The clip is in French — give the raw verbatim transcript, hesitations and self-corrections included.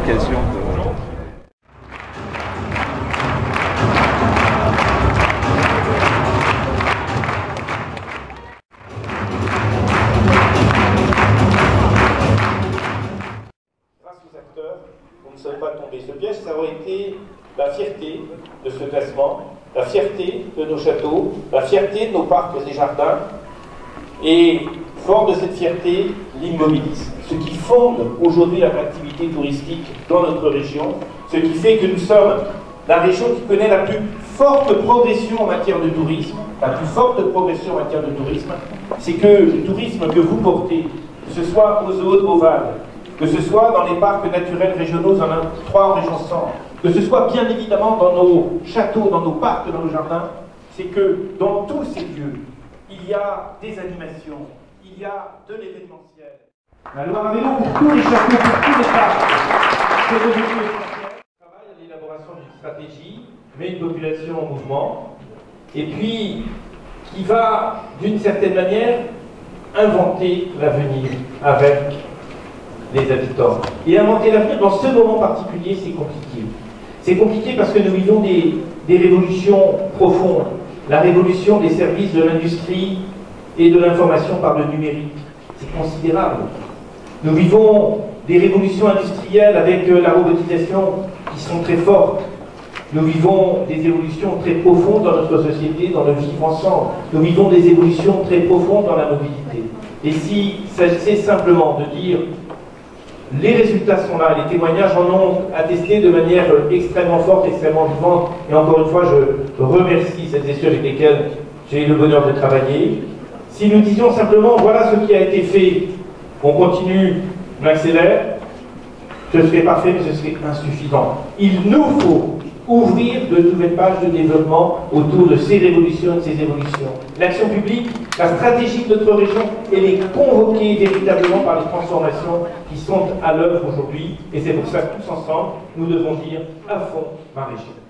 l'occasion de... On ne serait pas tombé. Ce piège, ça aurait été la fierté de ce classement, la fierté de nos châteaux, la fierté de nos parcs et jardins, et fort de cette fierté, l'immobilisme. Ce qui fonde aujourd'hui l'attractivité touristique dans notre région, ce qui fait que nous sommes la région qui connaît la plus forte progression en matière de tourisme, la plus forte progression en matière de tourisme, c'est que le tourisme que vous portez, que ce soit aux eaux de Beauval, que ce soit dans les parcs naturels régionaux, en trois en région centre, que ce soit bien évidemment dans nos châteaux, dans nos parcs, dans nos jardins, c'est que dans tous ces lieux, il y a des animations, il y a de l'événementiel. La Loire à vélo pour tous les châteaux, pour tous les parcs, c'est devenu essentiel. On travaille à l'élaboration d'une stratégie, met une population en mouvement, et puis qui va, d'une certaine manière, inventer l'avenir avec les habitants. Et inventer l'avenir dans ce moment particulier, c'est compliqué. C'est compliqué parce que nous vivons des, des révolutions profondes. La révolution des services de l'industrie et de l'information par le numérique. C'est considérable. Nous vivons des révolutions industrielles avec la robotisation qui sont très fortes. Nous vivons des évolutions très profondes dans notre société, dans le vivre ensemble. Nous vivons des évolutions très profondes dans la mobilité. Et s'il s'agissait simplement de dire les résultats sont là, les témoignages en ont attesté de manière extrêmement forte, extrêmement vivante. Et encore une fois, je remercie celles et ceux avec lesquels j'ai eu le bonheur de travailler. Si nous disions simplement, voilà ce qui a été fait, on continue, on accélère, ce serait parfait, mais ce serait insuffisant. Il nous faut ouvrir de nouvelles pages de développement autour de ces révolutions et de ces évolutions. L'action publique, la stratégie de notre région, elle est convoquée véritablement par les transformations qui sont à l'œuvre aujourd'hui. Et c'est pour ça que tous ensemble, nous devons dire à fond ma région.